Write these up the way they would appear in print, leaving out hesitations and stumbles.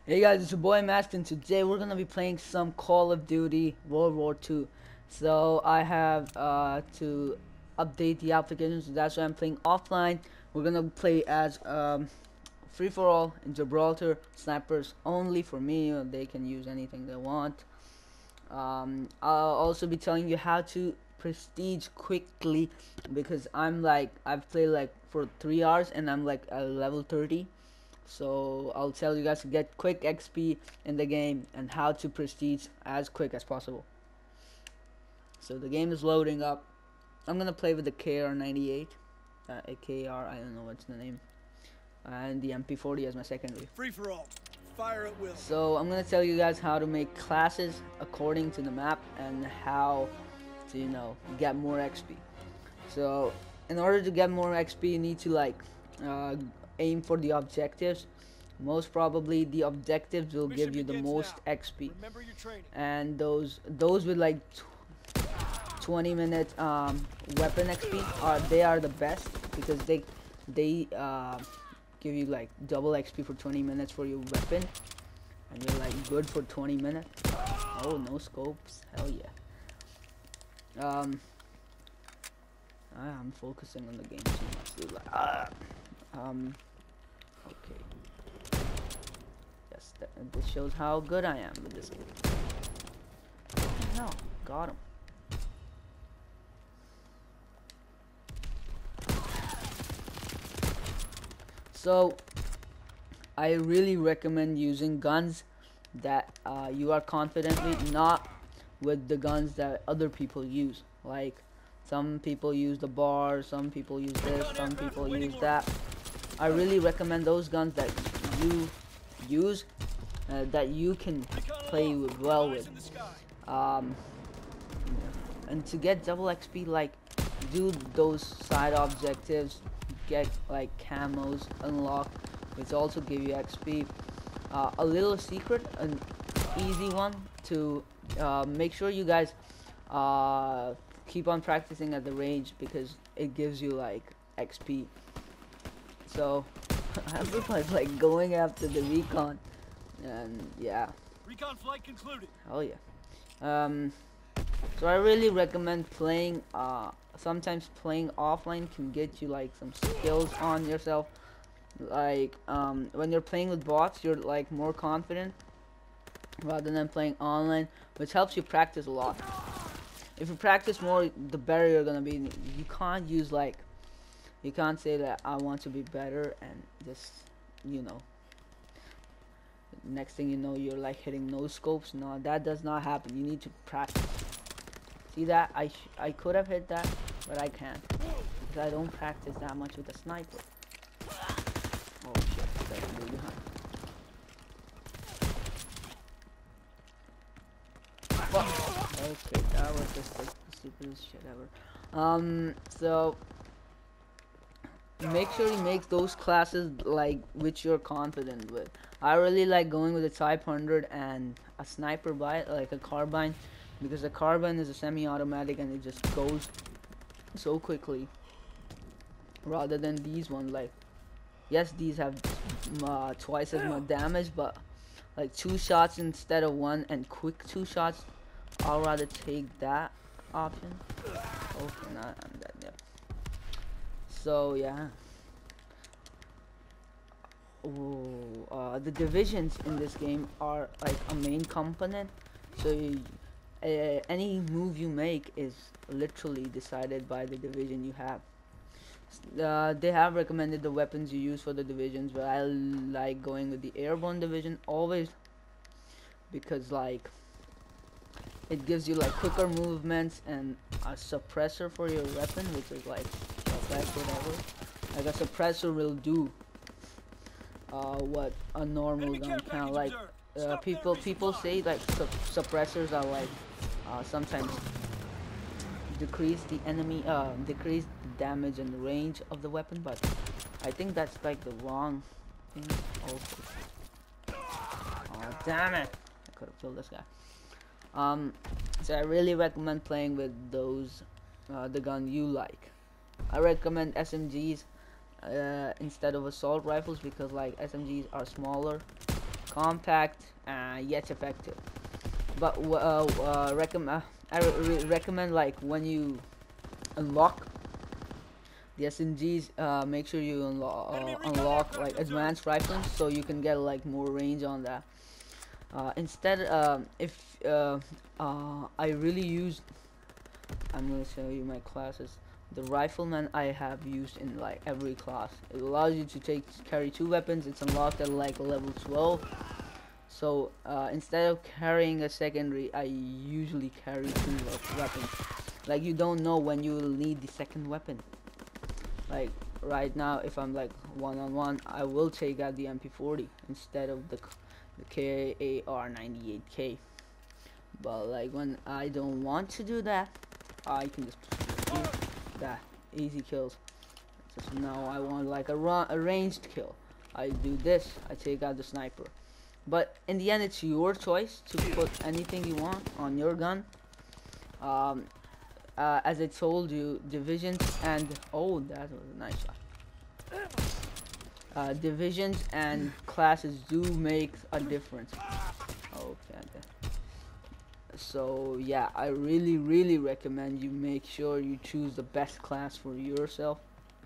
Hey guys, it's your boy Master, and today we're gonna be playing some Call of Duty World War II. So I have to update the application, so that's why I'm playing offline. We're gonna play as free for all in Gibraltar, snipers only for me. They can use anything they want. I'll also be telling you how to prestige quickly because I've played like for 3 hours and I'm like at level 30. So I'll tell you guys to get quick XP in the game and how to prestige as quick as possible. So the game is loading up. I'm gonna play with the KR98, a KR, I don't know what's the name, and the MP40 as my secondary. Free for all. Fire at will. So I'm gonna tell you guys how to make classes according to the map and how to, get more XP. So in order to get more XP, you need to uh, aim for the objectives. Most probably the objectives will give you the most XP, Remember your training. and those with like 20-minute weapon XP they are the best because they give you like double XP for 20 minutes for your weapon, and you're like good for 20 minutes. Oh, no scopes, hell yeah. I'm focusing on the game too much, dude. Okay. Yes, this shows how good I am with this game. No, got him. So, I really recommend using guns that you are confident with, not with the guns that other people use. Like, some people use the bar, some people use this, some people use that. I really recommend those guns that you use, that you can play well with. Um, and to get double XP, like, do those side objectives, get like camos unlocked, which also give you XP. A little secret, an easy one to make sure you guys keep on practicing at the range because it gives you like XP. So I was like going after the recon, and yeah. Recon flight concluded. Oh yeah. So I really recommend playing. Sometimes playing offline can get you like some skills on yourself. Like when you're playing with bots, you're like more confident rather than playing online, which helps you practice a lot. If you practice more, the better you're gonna be. You can't use like, you can't say that I want to be better and just, next thing you know you're like hitting no scopes. No, that does not happen. You need to practice. See that? I could have hit that, but I can't because I don't practice that much with a sniper. Oh shit, there's a dude behind. Fuck. Okay, that was just like the stupidest shit ever. So make sure you make those classes like which you're confident with. I really like going with a Type 100 and a sniper by like a carbine, because the carbine is a semi-automatic and it just goes so quickly, rather than these ones. Like, yes, these have twice as much damage, but like 2 shots instead of 1 and quick 2 shots. I'll rather take that option. Okay, not I'm dead. Yeah. So yeah. Ooh, the divisions in this game are like a main component. So any move you make is literally decided by the division you have. They have recommended the weapons you use for the divisions, but I like going with the airborne division always because like it gives you like quicker movements and a suppressor for your weapon, which is like whatever. Like a suppressor will do what a normal gun can. Like people say like suppressors are like sometimes decrease the decrease the damage and the range of the weapon, but I think that's like the wrong thing also. Oh damn it, I could have killed this guy. So I really recommend playing with those the gun you like. I recommend SMGs instead of assault rifles because like SMGs are smaller compact, yet effective. But I recommend, like, when you unlock the SMGs, make sure you unlock like advanced rifles, so you can get like more range on that. Instead, if I really use, I'm gonna show you my classes. The rifleman I have used in like every class. It allows you to carry 2 weapons. It's unlocked at like level 12. So instead of carrying a secondary, I usually carry 2 weapons. Like, you don't know when you will need the second weapon. Like right now, if I'm like one-on-one, I will take out the MP40 instead of the KAR98K. But like when I don't want to do that, I can just do that. Easy kills. Just now I want like a ranged kill. I do this. I take out the sniper. But in the end, it's your choice to put anything you want on your gun. As I told you, divisions and oh, that was a nice shot. Divisions and classes do make a difference. Okay. So yeah, I really recommend you make sure you choose the best class for yourself.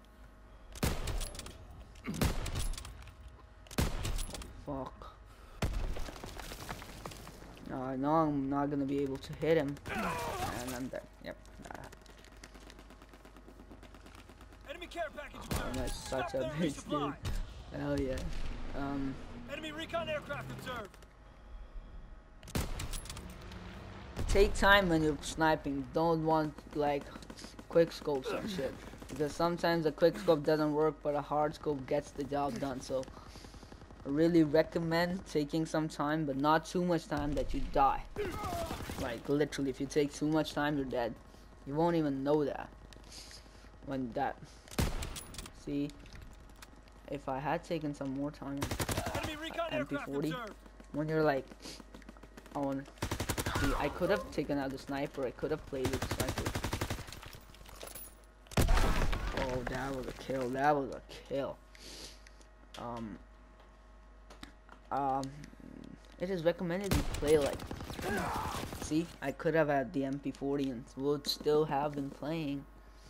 Oh, fuck. No, I know I'm not gonna be able to hit him, and I'm dead. Yep. Enemy care package Oh, observed. that's such a Stop bitch, resupply. dude. Hell yeah. Enemy recon aircraft observed. Take time when you're sniping. Don't want like quick scopes and shit, because sometimes a quick scope doesn't work, but a hard scope gets the job done. So I really recommend taking some time, but not too much time that you die. Like literally, if you take too much time, you're dead. You won't even know that. When that, see, if I had taken some more time, Enemy recon aircraft MP40, observed. when you're like on, see, I could have taken out the sniper. I could have played with the sniper. Oh, that was a kill. That was a kill. It is recommended you play like. See, I could have had the MP40 and would still have been playing.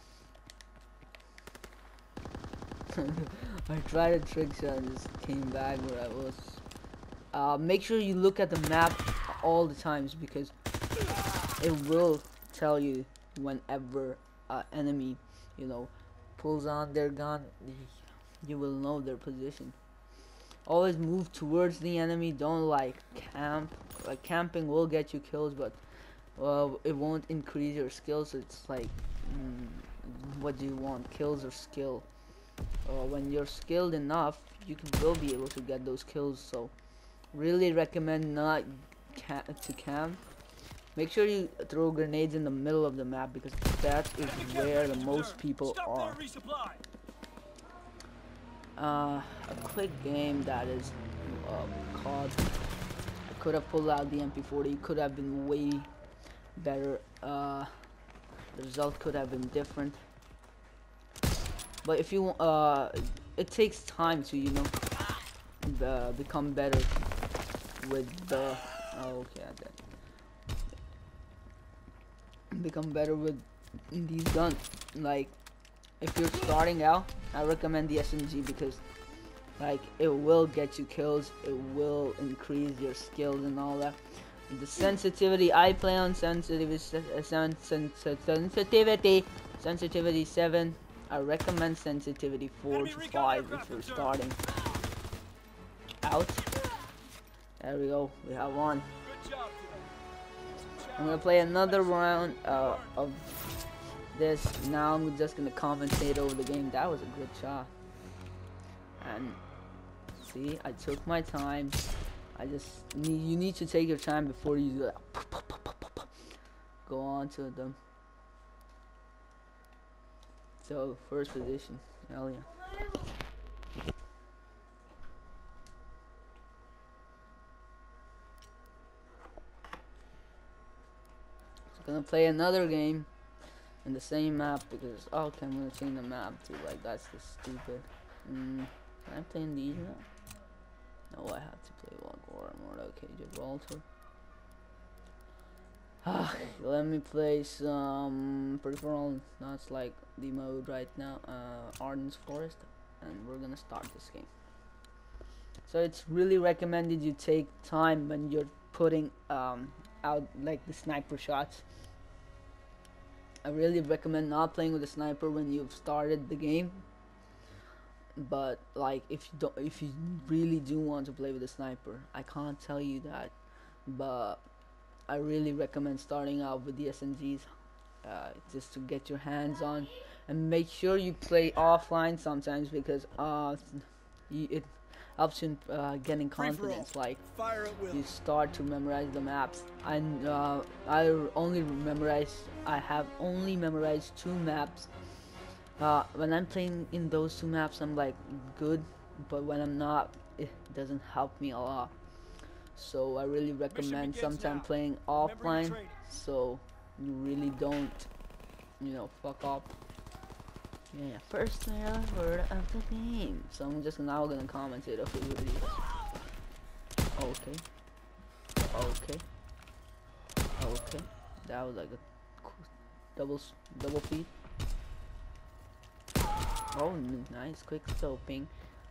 I tried a trick shot and just came back where I was. Make sure you look at the map all the times, because it will tell you whenever enemy, you know, pulls on their gun. You will know their position. Always move towards the enemy. Don't like camp. Like camping will get you kills, but it won't increase your skills. It's like, what do you want, kills or skill? When you're skilled enough, will be able to get those kills. So really recommend not to camp. Make sure you throw grenades in the middle of the map, because that is where the most people are. A quick game that is COD. I could have pulled out the MP40. Could have been way better. The result could have been different. But if you it takes time to, you know, become better with the become better with these guns. Like if you're starting out, I recommend the SMG, because like it will get you kills, it will increase your skills and all that. The sensitivity, I play on sensitivity 7. I recommend sensitivity 4 to 5 if you're starting out. There we go, we have one. I'm gonna play another round of this. Now I'm just gonna commentate over the game. That was a good shot. And see, I took my time. You need to take your time before you do that. Go on to them. So, first position. Hell yeah. So, gonna play another game in the same map, because okay, I'm gonna change the map to like, that's just stupid. Can I play in these now? No, I have to play War mode. Okay, Gibraltar. Let me play some peripheral. That's like the mode right now. Arden's Forest, and we're gonna start this game. So it's really recommended you take time when you're putting out like the sniper shots. I really recommend not playing with a sniper when you've started the game. But like if you really do want to play with a sniper, I can't tell you that, but I really recommend starting out with the SMGs, just to get your hands on, and make sure you play offline sometimes because it helps you in getting confidence. Like you start to memorize the maps. And I have only memorized 2 maps. When I'm playing in those 2 maps, I'm like good, but when I'm not, it doesn't help me a lot. So I really recommend sometimes playing offline, so you really don't, fuck up. Yeah, first word of the game. So I'm just now gonna commentate a few videos. Okay. That was like a double feed. Oh, nice, quick scoping.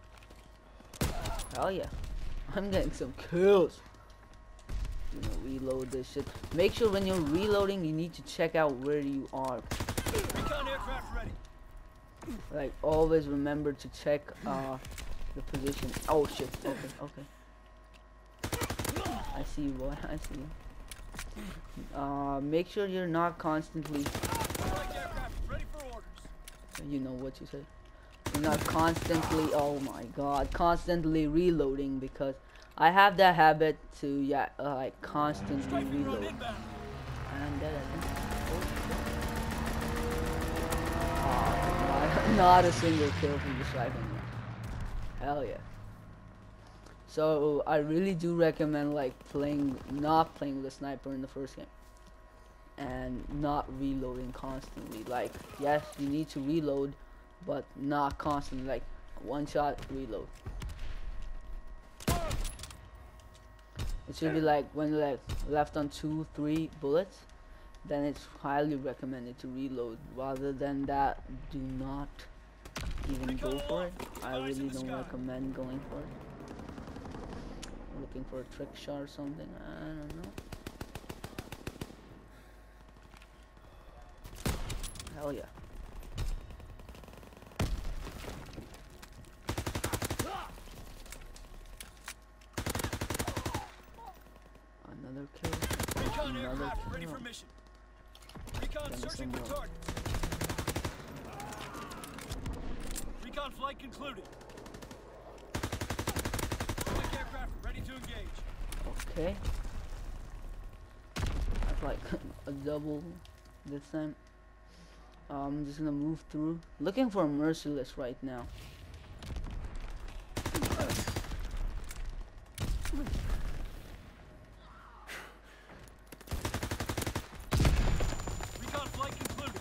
Hell yeah. I'm getting some kills. Reload this shit. Make sure when you're reloading, you need to check out where you are. Recon aircraft ready. Like, always remember to check the position. Oh shit. Okay. I see you, boy. I see you. Make sure you're not constantly. Ready for orders. You know what you said. You're not constantly. Oh my god, constantly reloading, because I have that habit to like constantly reload. And not a single kill from the striping. Hell yeah. So I really do recommend like not playing with a sniper in the first game, and not reloading constantly. Like, yes, you need to reload, but not constantly, like one shot reload. It should be like when you're like left on 2-3 bullets, then it's highly recommended to reload. Rather than that, do not even go for it. I really don't recommend going for it. Looking for a trick shot or something, I don't know. Hell yeah. Another kill. Recon Another aircraft kill. ready for mission. Recon searching for targets. Recon flight concluded. Strike aircraft ready to engage. Okay. That's like a double this time. I'm just gonna move through. Looking for a Merciless right now. Recon flight concluded.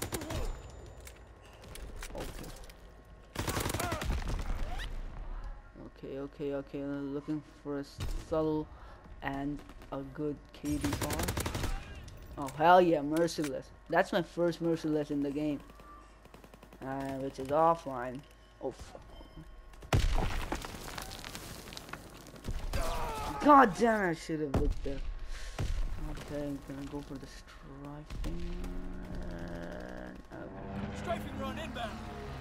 Okay. Looking for a subtle and a good KD bar. Oh hell yeah, Merciless. That's my first Merciless in the game, which is offline. Oh fuck. God damn it, I should have looked there. Okay, I'm gonna go for the striping. Strafing run inbound.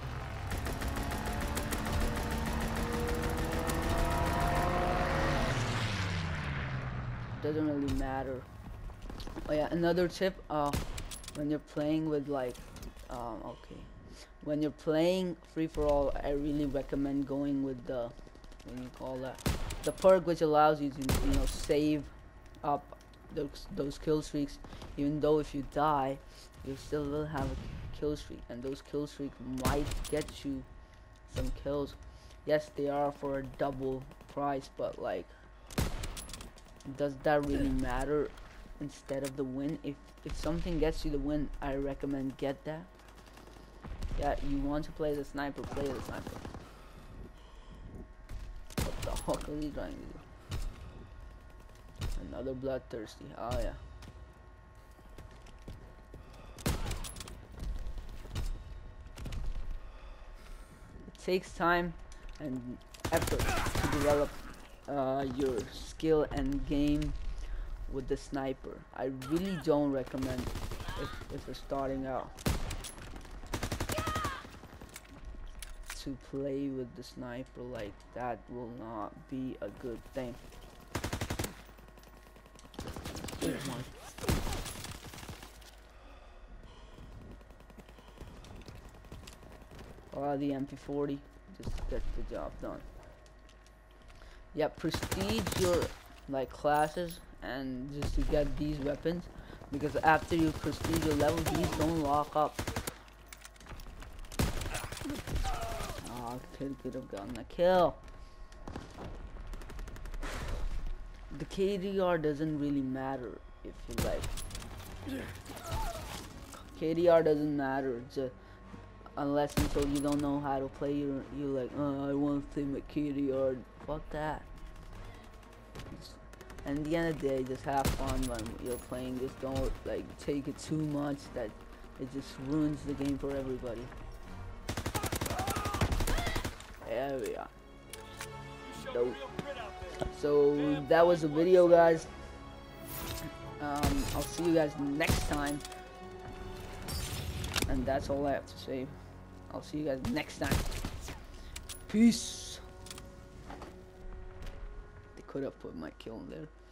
Doesn't really matter. Oh yeah, another tip, when you're playing with like, when you're playing free-for-all, I really recommend going with the, the perk which allows you to, save up those kill streaks. Even though if you die, you still will have a kill streak, and those kill streaks might get you some kills. Yes, they are for a double price, but like, does that really matter? Instead of the win, if something gets you the win, I recommend get that. Yeah, you want to play the sniper, play the sniper. What the fuck are you trying to do? Another bloodthirsty. Oh yeah. It takes time and effort to develop your skill and game with the sniper. I really don't recommend if you're starting out to play with the sniper. Like that will not be a good thing. The MP40 just gets the job done. Yeah, prestige your like classes and just to get these weapons, because after you prestige your level, these don't lock up. Oh, kid could have gotten a kill. The KDR doesn't really matter if you like. KDR doesn't matter just unless until you don't know how to play. You're like, oh, I want to play my KDR. Fuck that. And at the end of the day, just have fun when you're playing. Just don't like take it too much that it just ruins the game for everybody. There we are. Dope. So that was the video, guys. I'll see you guys next time. And that's all I have to say. I'll see you guys next time. Peace. They could have put my kill in there.